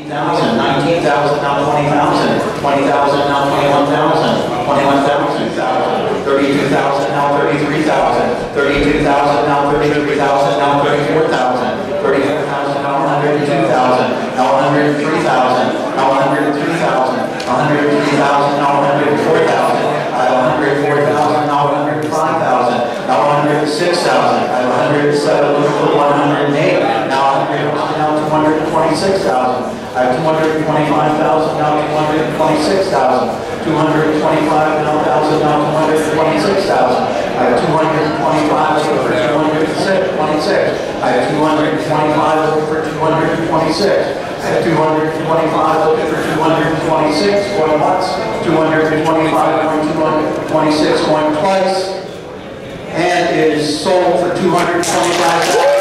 19,000, 19,000, now 20,000, 20,000, now 21,000, 21,000, 32,000, now 33,000, 32,000, now 33,000, now 34,000, 34,000, now 102,000, now 103,000, now 103,000, 103,000, now 104,000, 104,000, now 105,000, now 106,000, 107, 108, now 226,000. I have 225,000, now 226,000. 225 now 1,000, now 226,000. I have 225 over 226. I have 225 over 226. I have 225 over 226 going once, 225 going 226 going twice, and it is sold for $225,000.